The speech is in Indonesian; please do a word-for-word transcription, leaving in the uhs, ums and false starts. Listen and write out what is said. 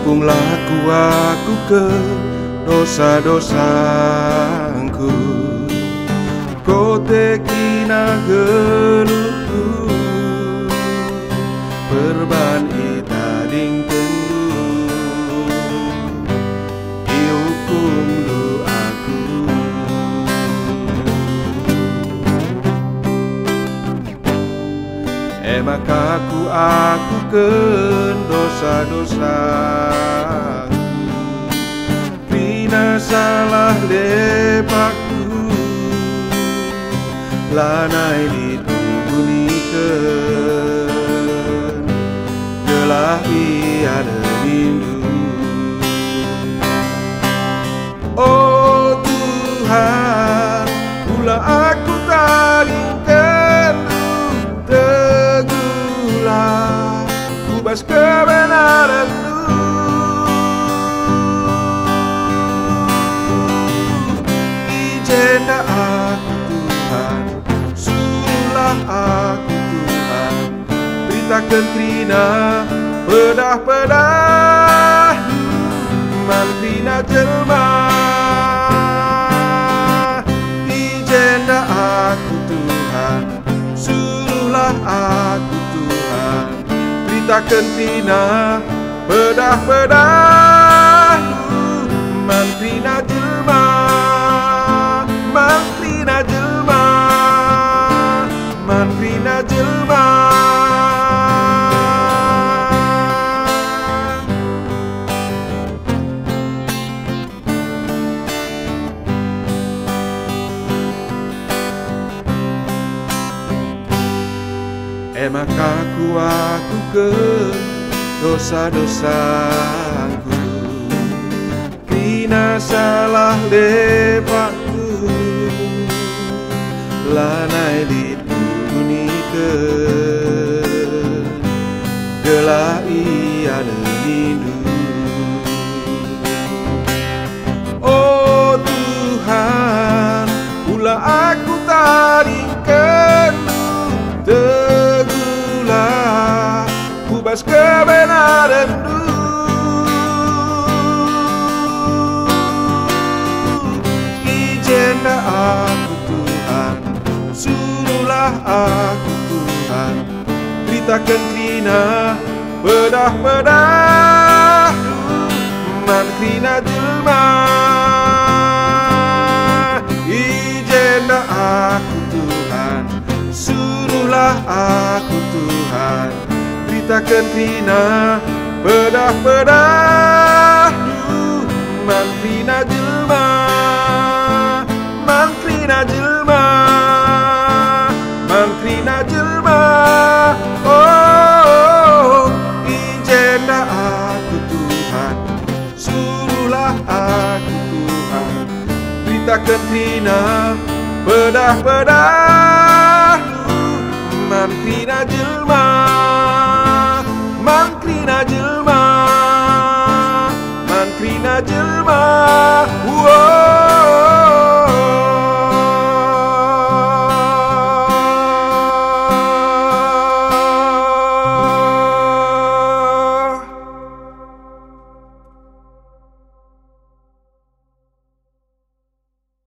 Ampunglah ku aku ke dosa-dosaku, kote kina geluhku, perban ita ding tendu, dihukum lu aku. Emak aku aku ke dosa-dosaku, pina salah lepakku, lanai ditunggunikeun, gelah ia rindu. Oh Tuhan, ulah aku taringkeun teguhlah kubas kebenaran-Mu. Izinkan aku Tuhan, suruhlah aku Tuhan, beritakan krina pedah-pedah man krina jelma. Izinkan aku Tuhan, suruhlah aku Tuhan, beritakan krina pedah-pedah man krina jelma. Man krina jelma, man krina jelma. Emak aku aku ke dosa-dosaku, krina salah lepakku, lanai ditunggunikeun, gelah ia rindu. Oh Tuhan, ulah aku taringkeun teguhlah kubas kebenaran-Mu. Izinkan aku Tuhan, suruhlah aku Tuhan, beritakan krina pedah-pedah man krina jelma. Izinkan aku Tuhan, suruhlah aku Tuhan, beritakan krina pedah-pedah man krina jelma. Man krina jelma, man krina jelma. Oh, izinkan aku Tuhan, suruhlah aku Tuhan, beritakan krina pedah-pedah man krina jelma. Man krina jelma, man krina jelma.